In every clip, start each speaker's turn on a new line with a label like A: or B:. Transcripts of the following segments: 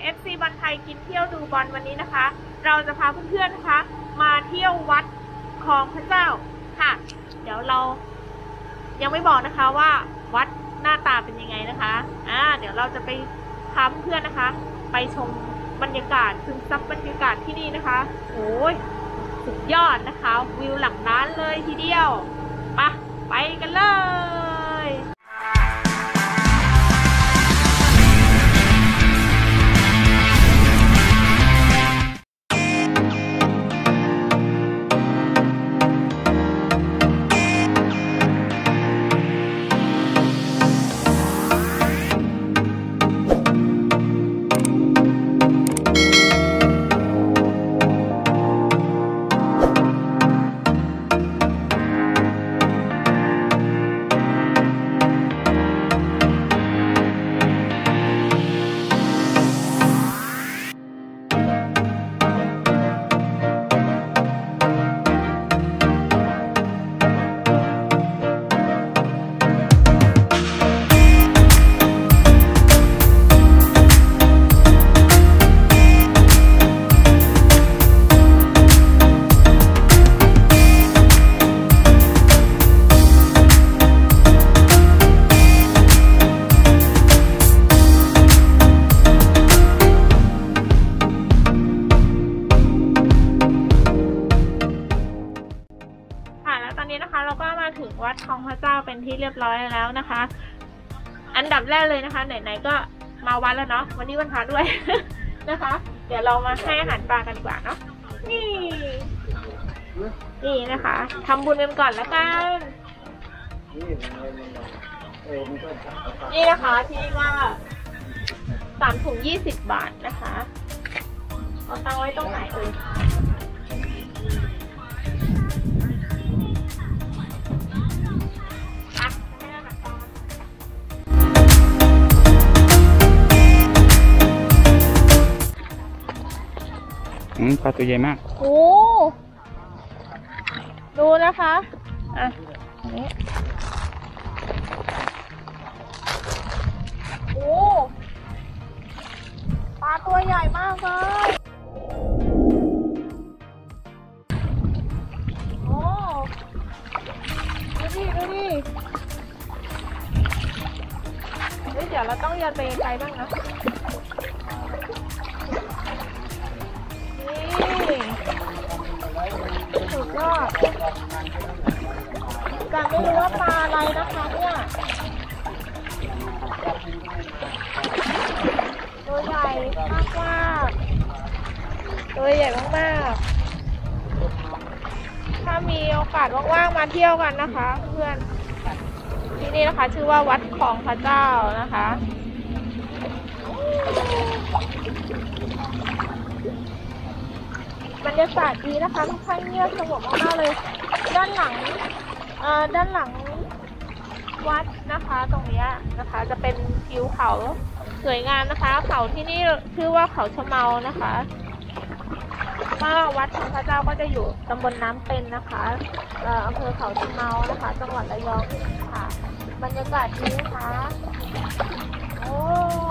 A: FC บอลไทยกินเที่ยวดูบอลวันนี้นะคะเราจะพาเพื่อนๆนะคะมาเที่ยววัดคลองพระเจ้าค่ะเดี๋ยวเรายังไม่บอกนะคะว่าวัดหน้าตาเป็นยังไงนะคะเดี๋ยวเราจะไปพาเพื่อนๆนะคะไปชมบรรยากาศซึมซับบรรยากาศที่นี่นะคะโอ้ยสุดยอดนะคะวิวหลังร้านเลยทีเดียวไปกันเลยเราก็มาถึงวัดคลองพระเจ้าเป็นที่เรียบร้อยแล้วนะคะอันดับแรกเลยนะคะไหนๆก็มาวัดแล้วเนาะวันนี้วันพระด้วย นะคะเดี๋ยวเรามาให้อาหารปลากันดีกว่าเนาะนี่นะคะทำบุญกันก่อนแล้วกันนี่นะคะที่ว่า3 ถุง 20 บาทนะคะเอาตั้งไว้ตรงไหนเอ่ย
B: ปลาตัวใหญ่มาก
A: โอ้ดูนะคะนี่โอ้ปลาตัวใหญ่มากเลยโอ้ดูดิเดี๋ยวเราต้องยันไปไกลบ้างนะสุดยอดแต่ไม่รู้ว่าปลาอะไรนะคะเนี่ยตัวใหญ่มากตัวใหญ่มากถ้ามีโอกาสว่างๆมาเที่ยวกันนะคะเพื่อนที่นี่นะคะชื่อว่าวัดคลองพระเจ้านะคะบรรยากาศดีนะคะทุกท่านเงียบสงบมากๆเลยด้านหลังวัดนะคะตรงนี้นะคะจะเป็นทิวเขาสวยงามนะคะเขาที่นี่ชื่อว่าเขาชะเมานะคะวัดของพระเจ้าก็จะอยู่ตำบลน้ำเป็นนะคะอำเภอเขาชะเมานะคะจังหวัดระยองค่ะบรรยากาศดีนะคะโอ้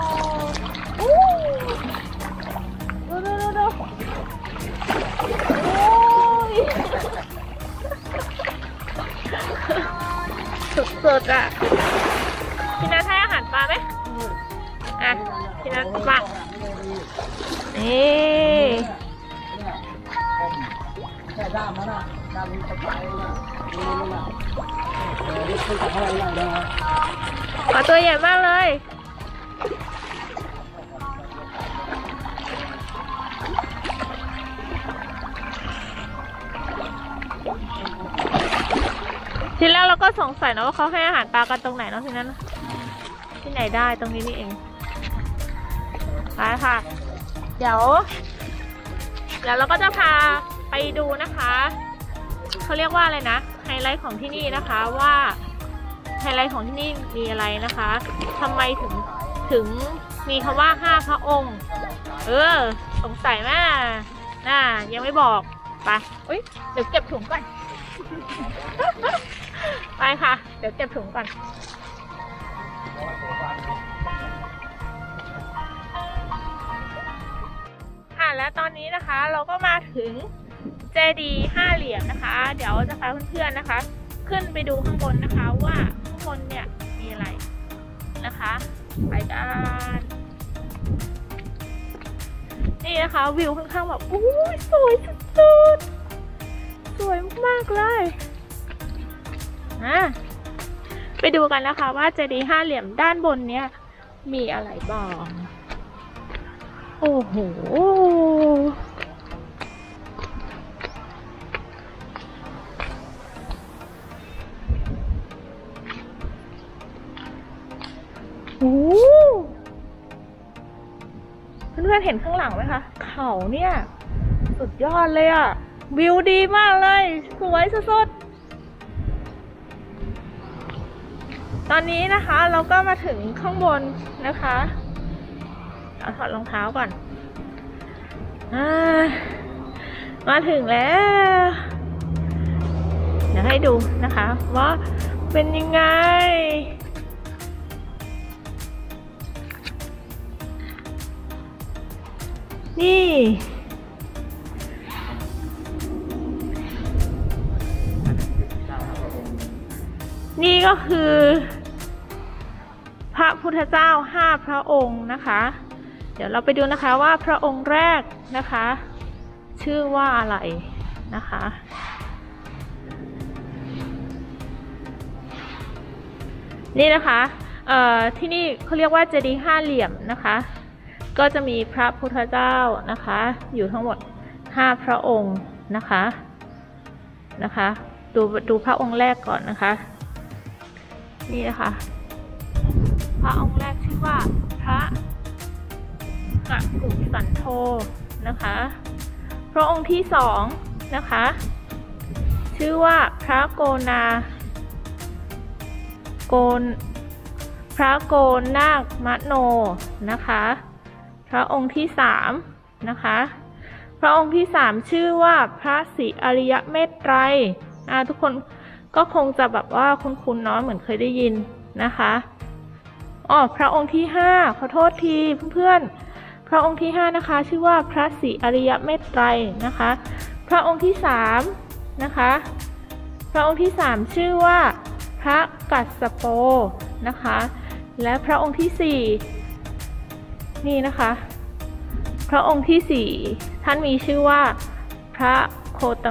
A: ดูสุดๆอ่ะพี่นัทให้อาหารปลาไหมพี่นัทปลาปลาตัวใหญ่มากเลยทีแรกเราก็สงสัยนะว่าเขาให้อาหารปลากันตรงไหนเนาะทีนั้นที่ไหนได้ตรงนี้นี่เองไปค่ะเดี๋ยวเราก็จะพาไปดูนะคะเขาเรียกว่าอะไรนะไฮไลท์ของที่นี่นะคะว่าไฮไลท์ของที่นี่มีอะไรนะคะทำไมถึงมีคำว่า5 พระองค์สงสัยมากยังไม่บอกไปเดี๋ยวเก็บถุงก่อน ไปค่ะเดี๋ยวเก็บถุงก่อน นและตอนนี้นะคะเราก็มาถึงเจดีย์ห้าเหลี่ยมนะคะ เดี๋ยวจะพาเพื่อนๆนะคะ ขึ้นไปดูข้างบนนะคะว่าข้างบนเนี่ยมีอะไรนะคะไปกันนี่นะคะวิวค่อนข้างแบบอู้ยสวยสุดๆสวยมากๆเลยไปดูกันนะคะว่าเจดีย์ห้าเหลี่ยมด้านบนเนี่ยมีอะไรบ้างโอ้โหเพื่อนๆเห็นข้างหลังไหมคะเขาเนี่ยสุดยอดเลยอ่ะวิวดีมากเลยสวยสุดๆตอนนี้นะคะเราก็มาถึงข้างบนนะคะเอาถอดรองเท้าก่อนมาถึงแล้วเดี๋ยวให้ดูนะคะว่าเป็นยังไงนี่ก็คือพระพุทธเจ้า5 พระองค์นะคะเดี๋ยวเราไปดูนะคะว่าพระองค์แรกนะคะชื่อว่าอะไรนะคะนี่นะคะที่นี่เขาเรียกว่าเจดีย์ห้าเหลี่ยมนะคะก็จะมีพระพุทธเจ้านะคะอยู่ทั้งหมด5 พระองค์นะคะดูพระองค์แรกก่อนนะคะนี่นะคะพระองค์แรกชื่อว่าพระกกุสันโธนะคะพระองค์ที่2นะคะชื่อว่าพระโกนาคมโนนะคะพระองค์ที่3นะคะพระองค์ที่3ชื่อว่าพระศรีอริยเมตไตรทุกคนก็คงจะแบบว่าคุ้นๆเนาะเหมือนเคยได้ยินนะคะพระองค์ที่5ขอโทษทีเพื่อนๆพระองค์ที่5นะคะชื่อว่าพระศรีอริยเมตไตรนะคะพระองค์ที่3นะคะพระองค์ที่3ชื่อว่าพระกัสสโปนะคะและพระองค์ที่4นี่นะคะพระองค์ที่4ท่านมีชื่อว่าพระโคต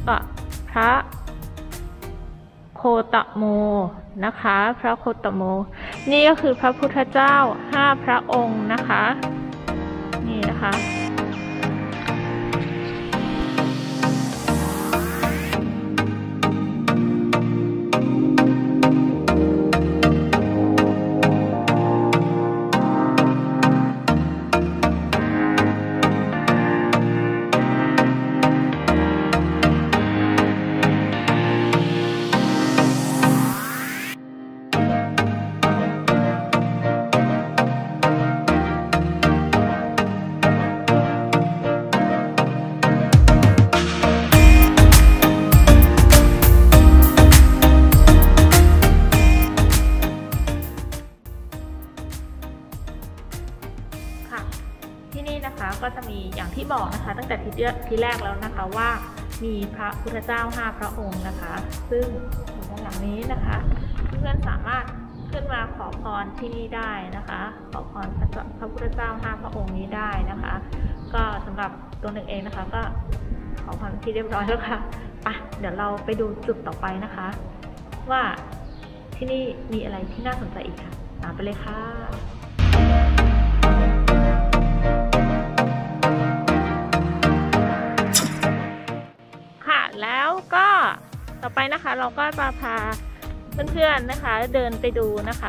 A: โมนะคะพระโคตโมนี่ก็คือพระพุทธเจ้า5 พระองค์นะคะนี่นะคะที่นี่นะคะก็จะมีอย่างที่บอกนะคะตั้งแต่ทีแรกแล้วนะคะว่ามีพระพุทธเจ้า5 พระองค์นะคะซึ่งอยู่ด้านหลังนี้นะคะเพื่อนๆสามารถขึ้นมาขอพรที่นี่ได้นะคะขอพรพระพุทธเจ้า5 พระองค์นี้ได้นะคะก็สำหรับตัวหนึ่งเองนะคะก็ขอพรที่เรียบร้อยแล้วค่ะเดี๋ยวเราไปดูจุดต่อไปนะคะว่าที่นี่มีอะไรที่น่าสนใจอีกค่ะตามไปเลยค่ะแล้วก็ต่อไปนะคะเราก็จะพาเพื่อนๆนะคะเดินไปดูนะคะ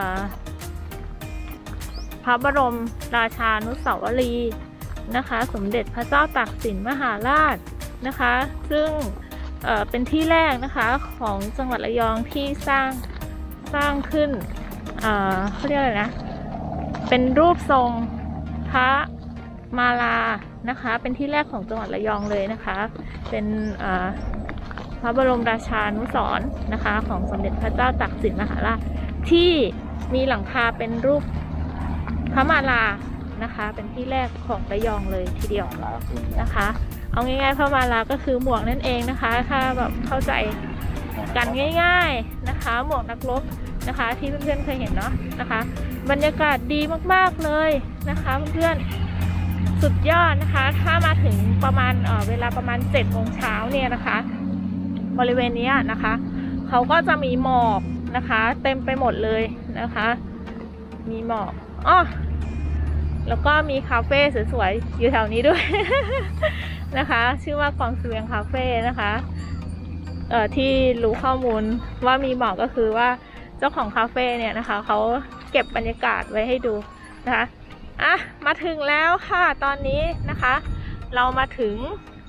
A: พระบรมราชานุสาวรีย์นะคะสมเด็จพระเจ้าตากสินมหาราชนะคะซึ่งเป็นที่แรกนะคะของจังหวัดระยองที่สร้างขึ้นเขาเรียกอะไรนะเป็นรูปทรงพระมาลานะคะเป็นที่แรกของจังหวัดระยองเลยนะคะเป็นพระบรมราชานุสรณ์นะคะของสมเด็จพระเจ้าตากสินมหาราชที่มีหลังคาเป็นรูปพระมาลานะคะ เป็นที่แรกของระยองเลยทีเดียวนะคะ เอาง่ายๆพม่าลาก็คือหมวกนั่นเองนะคะถ้าแบบเข้าใจกันง่ายๆนะคะหมวกนักรบนะคะที่เพื่อนๆเคยเห็นเนาะนะคะบรรยากาศดีมากๆเลยนะคะเพื่อนๆสุดยอดนะคะถ้ามาถึงประมาณเวลาประมาณ7 โมงเช้าเนี่ยนะคะบริเวณนี้นะคะเขาก็จะมีหมอกนะคะเต็มไปหมดเลยนะคะมีหมอกแล้วก็มีคาเฟ่สวยๆอยู่แถวนี้ด้วย นะคะชื่อว่ากองเสวียงคาเฟ่นะคะที่รู้ข้อมูลว่ามีหมอกก็คือว่าเจ้าของคาเฟ่เนี่ยนะคะเขาเก็บบรรยากาศไว้ให้ดูนะคะมาถึงแล้วค่ะตอนนี้นะคะเรามาถึง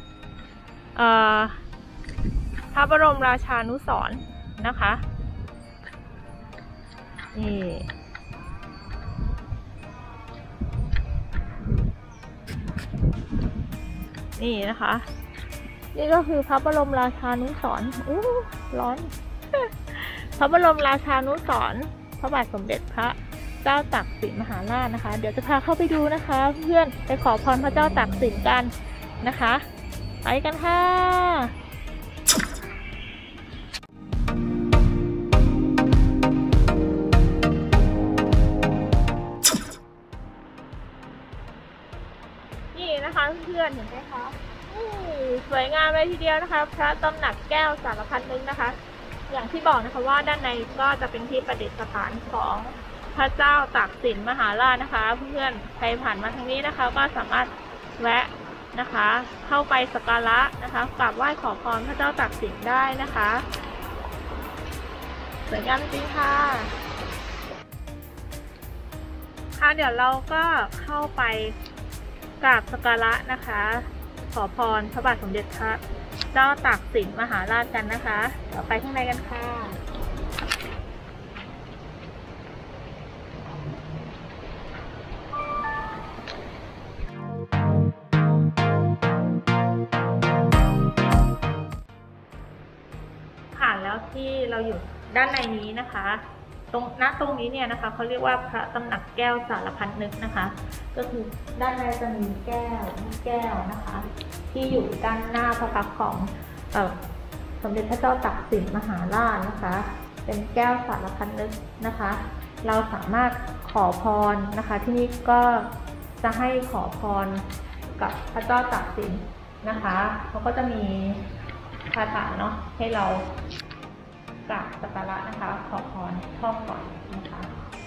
A: พระบรมราชานุสรณ์นะคะนี่นะคะนี่ก็คือพระบรมราชานุสรณ์ร้อน พระบรมราชานุสรณ์พระบาทสมเด็จพระเจ้าตากสินมหาราชนะคะเดี๋ยวจะพาเข้าไปดูนะคะเพื่อนไปขอพรพระเจ้าตากสินกันนะคะไปกันค่ะนี่นะคะเพื่อนเห็นไหมคะสวยงามเลยทีเดียวนะคะพระตำหนักแก้วสารพัดนึกนะคะอย่างที่บอกนะคะว่าด้านในก็จะเป็นที่ประดิษฐานของพระเจ้าตากสินมหาราชนะคะเพื่อนใครผ่านมาทางนี้นะคะก็สามารถแวะนะคะเข้าไปสักการะนะคะกราบไหว้ขอพรพระเจ้าตากสินได้นะคะสวยงามจริงค่ะเดี๋ยวเราก็เข้าไปกราบสักการะนะคะขอพรพระบาทสมเด็จพระเจ้าตากสินมหาราชกันนะคะเดี๋ยวไปข้างในกันค่ะแล้วที่เราอยู่ด้านในนี้นะคะตรงนี้เนี่ยนะคะเขาเรียกว่าพระตำหนักแก้วสารพัดนึกนะคะก็คือด้านในจะมีแก้วนะคะที่อยู่ด้านหน้าพระพักตร์ของสมเด็จพระเจ้าตากสินมหาราชนะคะเป็นแก้วสารพัดนึกนะคะเราสามารถขอพรนะคะที่นี่ก็จะให้ขอพรกับพระเจ้าตากสินนะคะเขาก็จะมีคาถาเนาะให้เรากราบสักการะนะคะขอพรท่องก่อนนะคะ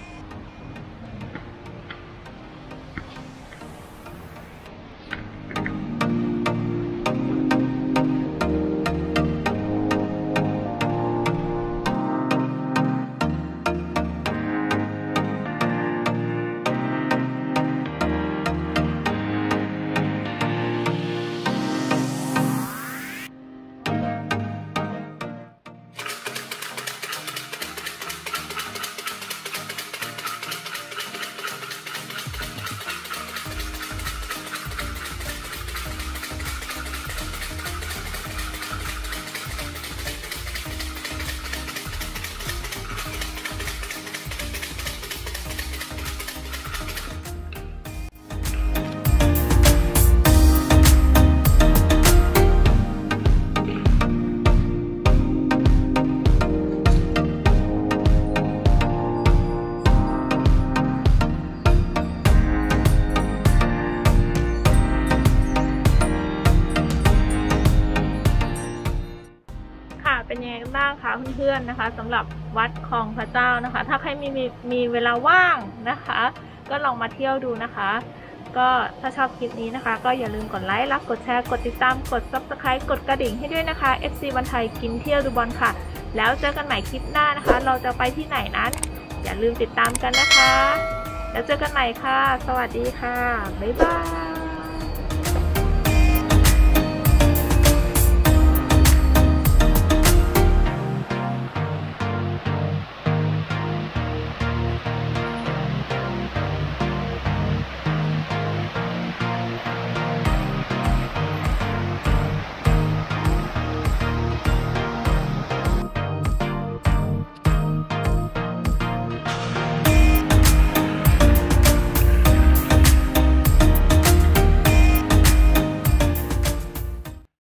A: เป็นยังไงบ้างคะเพื่อนๆนะคะสำหรับวัดคลองพระเจ้านะคะถ้าใครมีเวลาว่างนะคะก็ลองมาเที่ยวดูนะคะก็ถ้าชอบคลิปนี้นะคะก็อย่าลืมกดไลค์รักกดแชร์กดติดตามกด Subscribe กดกระดิ่งให้ด้วยนะคะ FC บอลไทยกินเที่ยวดูบอลค่ะแล้วเจอกันใหม่คลิปหน้านะคะเราจะไปที่ไหนนั้นอย่าลืมติดตามกันนะคะแล้วเจอกันใหม่ค่ะสวัสดีค่ะบ๊ายบาย